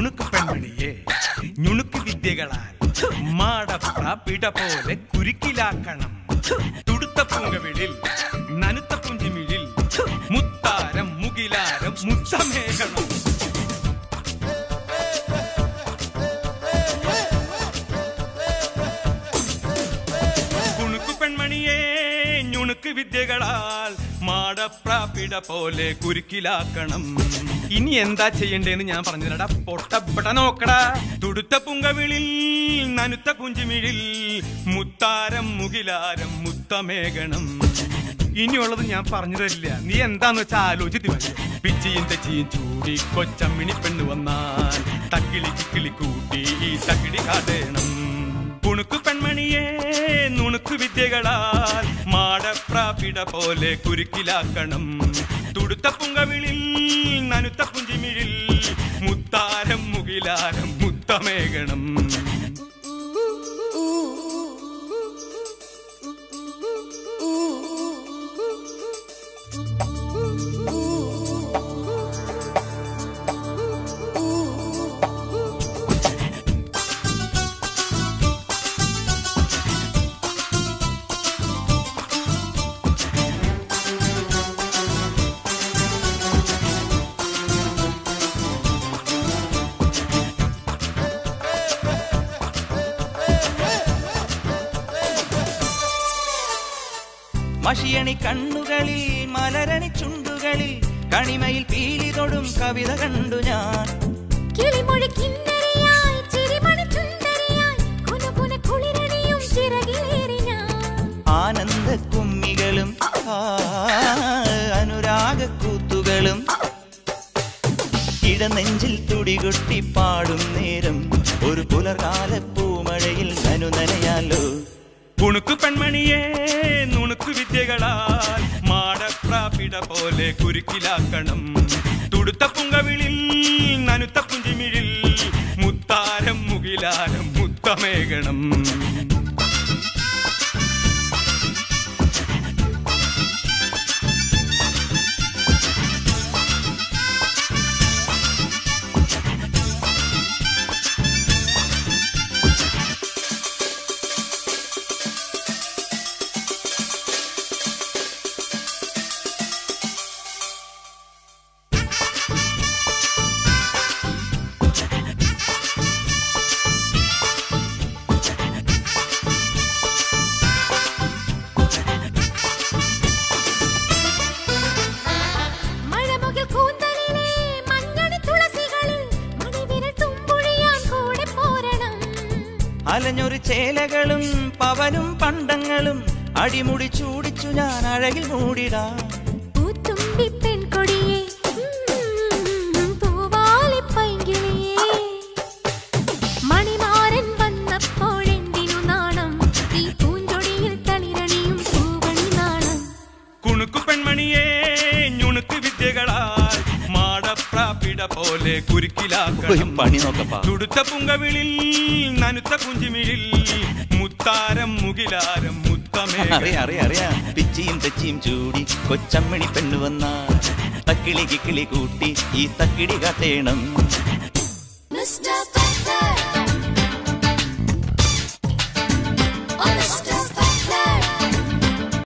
നുണുക്ക് പെൺമണിയെ നുണുക്ക് വിദ്യകളാൽ മാടപ്ര പിട പോലെ കുരുക്കിലാക്കണം. തുടുത്ത പൂങ്കവിളിൽ നനുത്ത പുഞ്ചിമിഴിൽ മുത്താരം മുകിലാരം മുത്തമേകണം. കുണുക്കു പെൺമണിയെ നുണുക്ക് വിദ്യകളാൽ മാടപ്രാപിട പോലെ കുരുക്കിലാക്കണം. ഇനി എന്താ ചെയ്യണ്ടേന്ന് ഞാൻ പറഞ്ഞില്ലടാ, പൊട്ടപ്പെട്ട നോക്കടാ. തുടുത്ത പുങ്കവിളിൽ നനുത്ത പുഞ്ചിമിഴിൽ മുത്താരം മുകിലാരം മുത്തമേകണം. ഇനിയുള്ളത് ഞാൻ പറഞ്ഞു തരില്ല, നീ എന്താന്ന് വെച്ചാ ആലോചിച്ച് മതി. പിച്ചിയും തെച്ചിയും ചൂടി കൊച്ചമ്മിണി പെണ്ണു വന്നാൽ തക്കിളി കിക്കിളി കൂട്ടി ഈ തക്കിടി കാട്ടേണം. കുണുക്കു പെൺമണിയെ നുണുക്കു വിദ്യകളാൽ മാടപ്രാപിട പോലെ കുരുക്കിലാക്കണം. തുടുത്ത പുങ്കവിളിൽ നനുത്ത പുഞ്ചിമിഴിൽ മുത്താരം മുകിലാരം മുത്തമേകണം. മഷിയണി കണ്ണുകളിൽ മലരണി ചുണ്ടുകളിൽ കണിമയിൽ പീലി തൊടും കവിത കണ്ടു ഞാൻ. കിളിമൊഴി കിന്നരിയായി ചിരിമണി ചുണ്ടരിയായി കുനുകുന കുളിരണിയും ചിറകിലേറി ഞാൻ. ആനന്ദ കുമ്മികളും അനുരാഗ കൂത്തുകളും ഇടനെഞ്ചിൽ തുടികൊട്ടി പാടും നേരം ഒരു പുലർകാല പൂമഴയിൽ നനുനനയാലോ. കുണുക്കു പെൺമണിയെ നുണുക്കു വിദ്യകളാൽ മാടപ്രാപിട പോലെ കുരുക്കിലാക്കണം. തുടുത്ത പുങ്കവിളിൽ നനുത്ത പുഞ്ചിമിഴിൽ മുത്താരം മുകിലാരം മുത്തമേകണം. അലഞ്ഞൊരു ചേലകളും പവനും പണ്ടങ്ങളും അടിമുടി ചൂടിച്ചു ഞാൻ അഴകിൽ മൂടിടാം. പൂത്തുമ്പി പെൺകൊടിയേ പൂവാലി പൈങ്കിളിയേ മണിമാരൻ വന്നപ്പോഴെന്തിനു നാണം ഈ പൂഞ്ചൊടിയിൽ തളിരണിയും പൂവണി നാണം. കുണുക്കു പെൺമണിയെ നുണുക്ക് വിദ്യകളാൽ മാടപ്രാപിട പോലെ കുരുക്കിലാക്കണം. പണി നോക്കപ്പാ. തുടുത്ത പുങ്കവിളിൽ നനുത്ത കുഞ്ചിമിഴിൽ മുത്താരം മുകിലാരം മുത്തമേകണം. അറിയാം പിച്ചിയും തെച്ചിയും ചൂടി കൊച്ചമ്മിണി പെണ്ണു വന്നാൽ തക്കിളി കിക്കിളി കൂട്ടി ഈ തക്കിടി കാട്ടേണം.